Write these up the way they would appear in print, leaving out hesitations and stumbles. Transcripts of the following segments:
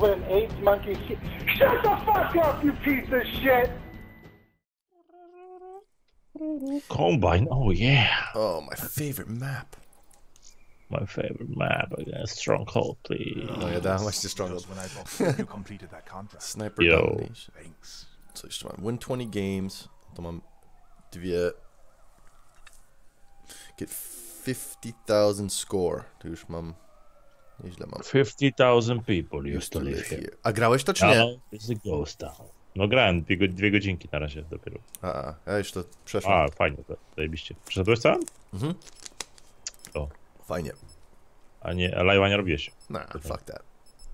with an ape monkey. Shut the fuck up, you piece of shit! Combine, oh yeah. Oh, my favorite map. My favorite map, Stronghold, please. No ja dałem właśnie Stronghold. You completed that contract. Sniper Yo. Domination. Thanks. Co jeszcze mam? Win 20 games. To mam dwie... Get 50,000 score. To już mam... Nieźle mam. 50,000 people used to live here. A grałeś to czy nie? Now it's a ghost town. No grałem, dwie godzinki na razie dopiero. Ja już to przeszłem. Fajnie, to zajebiście. Przeszedłeś sam? Mhm. O, Fajnie. a nie, live'a nie robiłeś. Nah, fuck that.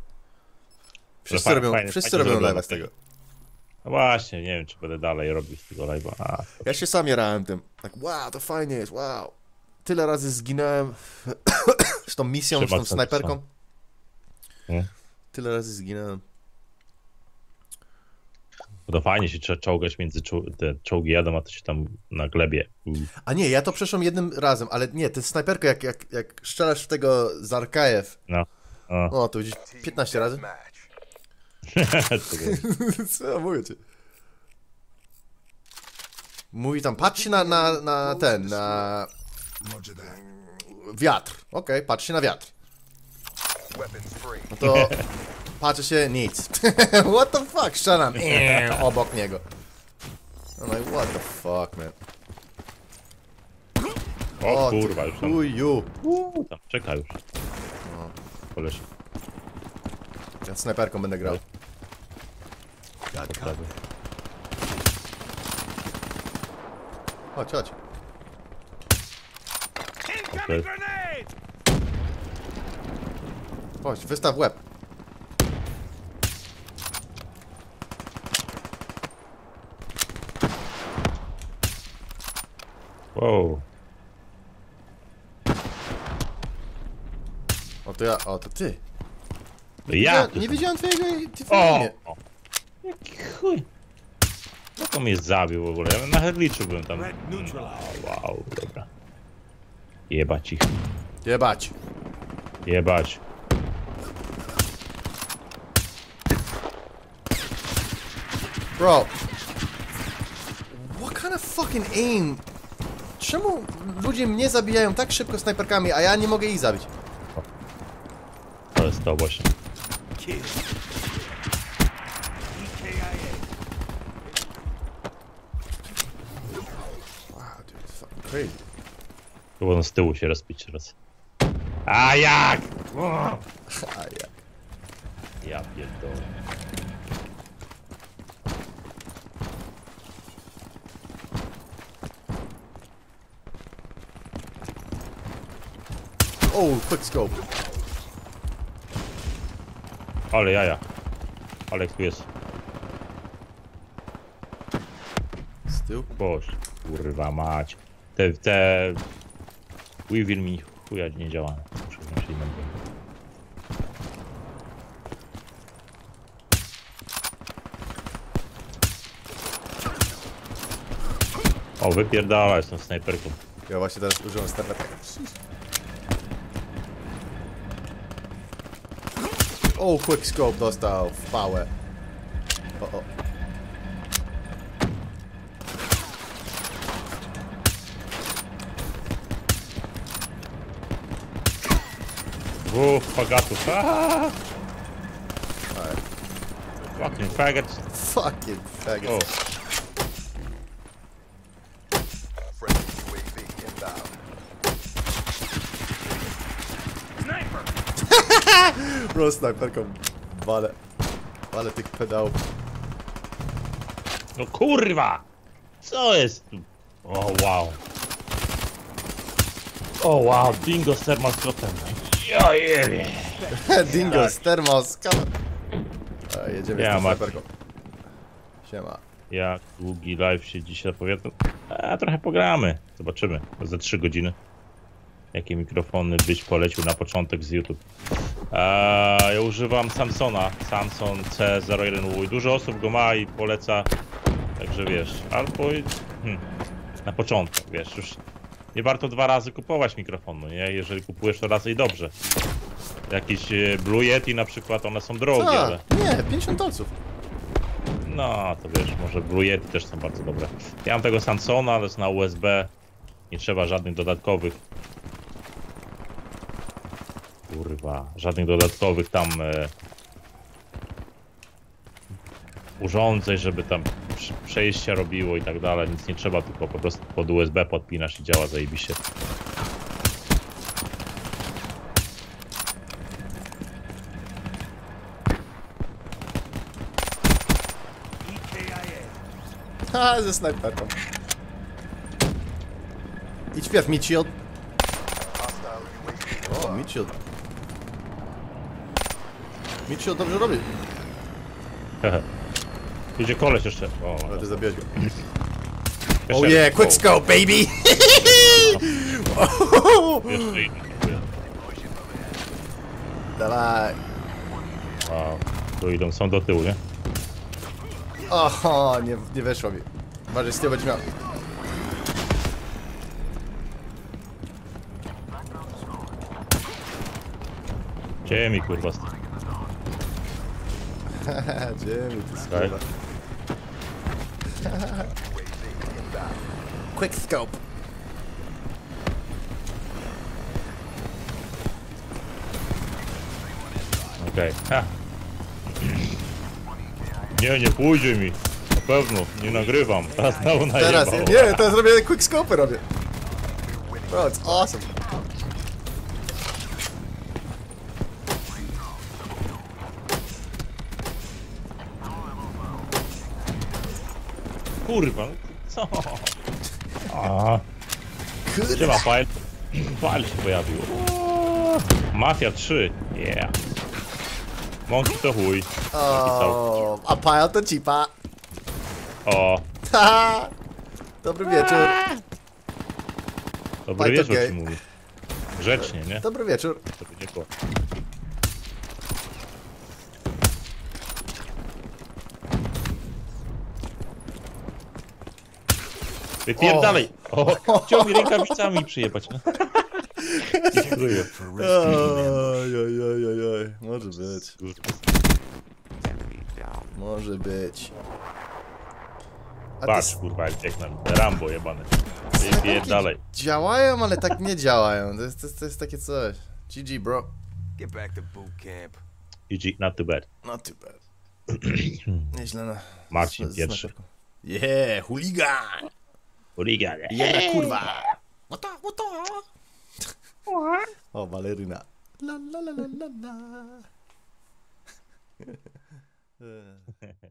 Fajnie, Wszyscy robią zrobione. live'a z tego. No właśnie, nie wiem, czy będę dalej robił z tego live'a. Ja się sam jarałem tym. Tak, wow, to fajnie jest, wow. Tyle razy zginąłem z tą misją, z tą snajperką. Tyle razy zginąłem. No to fajnie się trzeba czołgać między te czołgi jadą, a to się tam na glebie. A nie, ja to przeszłem jednym razem, ale nie, tę snajperkę jak strzelasz w tego z Arkajew. No. O, to gdzieś 15 razy. Co ja mówię ci? Mówi tam, patrz się na wiatr. Okej, patrz się na wiatr. No to patrzę się, nic. What the fuck, strzelam obok niego. I'm like, what the fuck, man. O kurwa, już tam. Chuju. Tam czeka już. No. Koleś. Ja snajperką będę grał. Chodź, chodź. Okay. Chodź, wystaw łeb. Wow. O, to ty. Ja? Nie wiedziałem twojego O! imię. Jaki chuj. Jak on mnie zabił w ogóle? Ja na Herliczu byłem tam. Wow, dobra. Jebać ich. Jebać. Jebać. Bro. What kind of fucking aim? Czemu ludzie mnie zabijają tak szybko snajperkami, a ja nie mogę ich zabić? To jest to właśnie. Wow, dude, it's fucking crazy. Było z tyłu się rozpić teraz. A jak? A jak? Ja pierdolę. Oh, quick scope. Ale jaja. Ale tu jest. Z tyłu? Boże, kurwa mać. Te... Weevil mi chuja nie działa. Muszę wziąć inną broń. O, wypierdalać tą snajperką. Ja właśnie teraz użyłem snajperkę. Oh, quick scope dostał w pałę. O. Dwóch fagatów. Fucking faggot. Fucking faggot. O. Bro, snajperką walę tych pedałów. No kurwa! Co jest tu? O wow. O wow, dingo z termoskotem. Ja jebie. Dingo z termoskopem. Jedziemy z tą snajperką. Siema. Jak długi live się dzisiaj zapowiada? Trochę pogramy. Zobaczymy. Za 3 godziny. Jakie mikrofony byś polecił na początek z YouTube? Ja używam Samsona. Samson C01U. Dużo osób go ma i poleca. Także wiesz, albo na początek, wiesz, już nie warto 2 razy kupować mikrofonu, nie? Jeżeli kupujesz to raz i dobrze. Jakieś Blue Yeti na przykład, one są drogie, Co? ale... Nie, 50 dolców. No, to wiesz, może Blue Yeti też są bardzo dobre. Ja mam tego Sansona, ale jest na USB. Nie trzeba żadnych dodatkowych. Kurwa, żadnych dodatkowych tam urządzeń, żeby tam przejścia robiło i tak dalej. Nic nie trzeba, tylko po prostu pod USB podpinasz i działa zajebiście. Ha, ze snajperką. Idź wpierw, meat shield. O, meat shield. Meat shield dobrze robi. Idzie koleś jeszcze. O, Ale ty zabiłeś go. jeszcze Oh yeah, quick scope, baby! Jeszcze inny. Dawaj. Wow. Tu idą, są do tyłu, nie? Oho, nie weszło mi. Uważaj, z tyłu będzie miał. Gdzie mi kurwa z tym? Haha, Jimmy, ty Okej. skurwa. Quick scope. Okej. Ha. Nie pójdzie mi. Na pewno, nie nagrywam. Teraz znowu Teraz, najebał. nie, teraz robię quick scope robię. Bro, it's awesome. Kurwa, no co? A, Kurde. siema, file. File się pojawił. O, Mafia 3, yeah. Monkey to chuj. O, a pile to cipa. O, Haha. Dobry wieczór. dobry File to wieczór gay. ci mówi. Grzecznie, nie? Dobry wieczór. Żeby nie było. Wypierdalej! O, chciał mi rękawicami przyjebać. No. Dziękuję. Oj, oj, oj, oj, oj. Może być. Może być. A te Patrz, kurwa, jak piękna. Rambo jebany. Wypierdalej. działają, ale tak nie działają. To jest takie coś. GG, bro. Get back to boot camp. GG, not too bad. Not too bad. Nieźle na... Marcin z pierwszy. snajperką. Yeah, chuligan! Oliga, nie? Jedna kurwa! What O, baleryna. La la la la la la.